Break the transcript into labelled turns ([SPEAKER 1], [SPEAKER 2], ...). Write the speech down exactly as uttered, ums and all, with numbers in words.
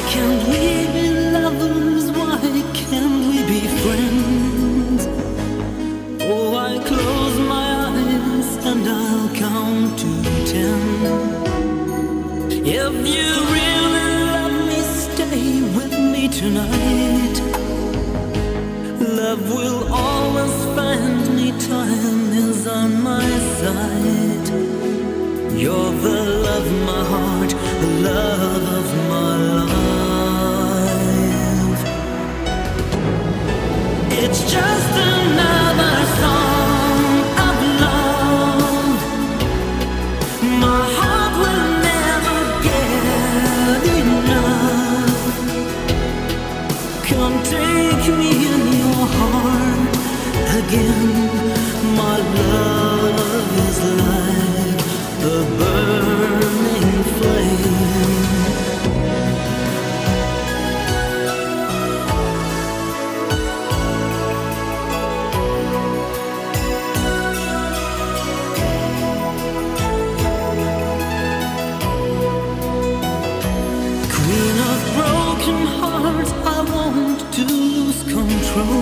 [SPEAKER 1] can't we be lovers? Why can't we be friends? Oh, I close my eyes and I'll count to ten. If you really love me, stay with me tonight. Love will always find me, time is on my side. You're the love of my heart, the love of my life. It's just another song of love. My heart will never get enough. Come take me in your heart again. My love is like a burning flame. Queen of broken hearts, I want to lose control.